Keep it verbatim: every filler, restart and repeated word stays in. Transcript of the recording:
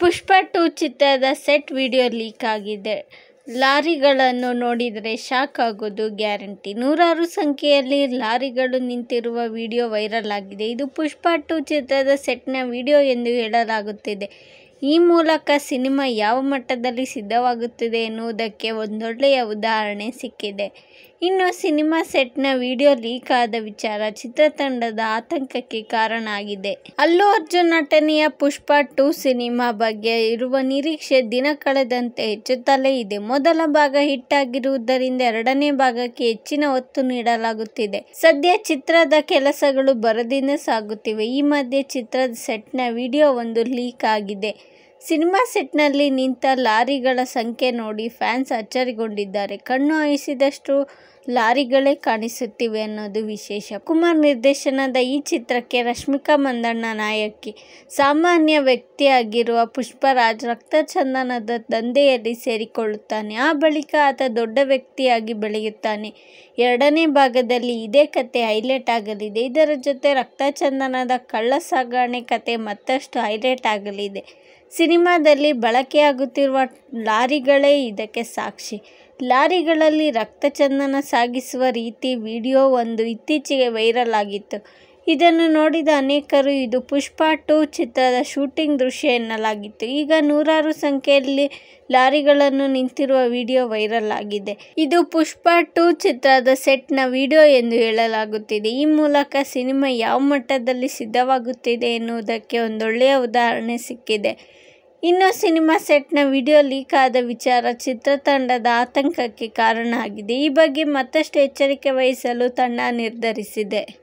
ಪುಷ್ಪ two ಚಿತ್ರದ set video leak ಆಗಿದೆ. ಲಾರಿಗಳನ್ನು ನೋಡಿದರೆ ಶಾಕ್ ಆಗೋದು ಗ್ಯಾರಂಟಿ. ನೂರಾರು ಸಂಖ್ಯೆಯಲ್ಲಿ ಲಾರಿಗಳು ನಿಂತಿರುವ ವಿಡಿಯೋ ವೈರಲ್ ಆಗಿದೆ. ಇದು ಪುಷ್ಪ ಟು ಚಿತ್ರದ ಸೆಟ್ನ ವಿಡಿಯೋ ಎಂದು ಹೇಳಲಾಗುತ್ತಿದೆ. ಈ ಮೂಲಕ ಸಿನಿಮಾ ಯಾವ ಮಟ್ಟದಲ್ಲಿ ಸಿದ್ಧವಾಗುತ್ತಿದೆ ಎನ್ನುವುದಕ್ಕೆ ಒಂದೊಳ್ಳೆಯ ಉದಾಹರಣೆ ಸಿಕ್ಕಿದೆ. ಇನ್ನು ಸಿನಿಮಾ ಸೆಟ್ನ ವಿಡಿಯೋ ಲೀಕ್ ಆದ ವಿಚಾರ ಚಿತ್ರತಂಡದ ಆತಂಕಕ್ಕೆ ಕಾರಣ ಆಗಿದೆ. ಅಲ್ಲು ಅರ್ಜುನ್ ನಟನೆಯ ಪುಷ್ಪ ಟು ಸಿನಿಮಾ ಬಗ್ಗೆ ಇರುವ ನಿರೀಕ್ಷೆ ದಿನ ಕಳೆದಂತೆ ಹೆಚ್ಚುತ್ತಲೇ ಇದೆ. ಮೊದಲ ಭಾಗ ಹಿಟ್ ಆಗಿರುವುದರಿಂದ ಎರಡನೇ ಭಾಗಕ್ಕೆ ಹೆಚ್ಚಿನ ಒತ್ತು ನೀಡಲಾಗುತ್ತಿದೆ. ಸದ್ಯ ಚಿತ್ರದ ಕೆಲಸಗಳು ಭರದಿಂದ ಸಾಗುತ್ತಿವೆ. ಈ ಮಧ್ಯೆ ಚಿತ್ರದ ಸೆಟ್ನ ವಿಡಿಯೋ ಒಂದು ಲೀಕ್ ಆಗಿದೆ. ಸಿನಿಮಾ ಸೆಟ್ನಲ್ಲಿ ನಿಂತ ಲಾರಿಗಳ ಸಂಖ್ಯೆ ನೋಡಿ ಫ್ಯಾನ್ಸ್ ಅಚ್ಚರಿಗೊಂಡಿದ್ದಾರೆ. ಕಣ್ಣು ಹಾಯಿಸಿದಷ್ಟು ಲಾರಿಗಳೇ ಕಾಣಿಸುತ್ತಿವೆ ಅನ್ನೋದು ವಿಶೇಷ. ಕುಮಾರ್ ನಿರ್ದೇಶನದ ಈ ಚಿತ್ರಕ್ಕೆ ರಶ್ಮಿಕಾ ಮಂದಣ್ಣ ನಾಯಕಿ. ಸಾಮಾನ್ಯ ವ್ಯಕ್ತಿಯಾಗಿರುವ ಪುಷ್ಪರಾಜ್ ರಕ್ತಚಂದನದ ದಂಧೆಯಲ್ಲಿ ಸೇರಿಕೊಳ್ಳುತ್ತಾನೆ. ಆ ಬಳಿಕ ಆತ ದೊಡ್ಡ ವ್ಯಕ್ತಿಯಾಗಿ ಬೆಳೆಯುತ್ತಾನೆ. ಎರಡನೇ ಭಾಗದಲ್ಲಿ ಇದೇ ಕತೆ ಹೈಲೈಟ್ ಆಗಲಿದೆ. ಇದರ ಜೊತೆ ರಕ್ತಚಂದನದ ಕಳ್ಳ ಸಾಗಣೆ ಕತೆ ಮತ್ತಷ್ಟು ಹೈಲೈಟ್ ಆಗಲಿದೆ. ಸಿನಿಮಾದಲ್ಲಿ ಬಳಕೆಯಾಗುತ್ತಿರುವ ಲಾರಿಗಳೇ ಇದಕ್ಕೆ ಸಾಕ್ಷಿ. ಲಾರಿಗಳಲ್ಲಿ ರಕ್ತಚಂದನ ಸಾಗಿಸುವ ರೀತಿ ವಿಡಿಯೋ ಒಂದು ಇತ್ತೀಚೆಗೆ ವೈರಲ್ ಆಗಿತ್ತು. ಇದನ್ನು ನೋಡಿದ ಅನೇಕರು ಇದು ಪುಷ್ಪ ಟು ಚಿತ್ರದ ಶೂಟಿಂಗ್ ದೃಶ್ಯ ಎನ್ನಲಾಗಿತ್ತು. ಈಗ ನೂರಾರು ಸಂಖ್ಯೆಯಲ್ಲಿ ಲಾರಿಗಳನ್ನು ನಿಂತಿರುವ ವಿಡಿಯೋ ವೈರಲ್ ಆಗಿದೆ. ಇದು ಪುಷ್ಪ ಟು ಚಿತ್ರದ ಸೆಟ್ನ ವಿಡಿಯೋ ಎಂದು ಹೇಳಲಾಗುತ್ತಿದೆ. ಈ ಮೂಲಕ ಸಿನಿಮಾ ಯಾವ ಮಟ್ಟದಲ್ಲಿ ಸಿದ್ಧವಾಗುತ್ತಿದೆ ಎನ್ನುವುದಕ್ಕೆ ಒಂದೊಳ್ಳೆಯ ಉದಾಹರಣೆ ಸಿಕ್ಕಿದೆ. ಇನ್ನು ಸಿನಿಮಾ ಸೆಟ್ನ ವಿಡಿಯೋ ಲೀಕ್ ಆದ ವಿಚಾರ ಚಿತ್ರತಂಡದ ಆತಂಕಕ್ಕೆ ಕಾರಣ ಆಗಿದೆ. ಈ ಬಗ್ಗೆ ಮತ್ತಷ್ಟು ಎಚ್ಚರಿಕೆ ವಹಿಸಲು ತಂಡ ನಿರ್ಧರಿಸಿದೆ.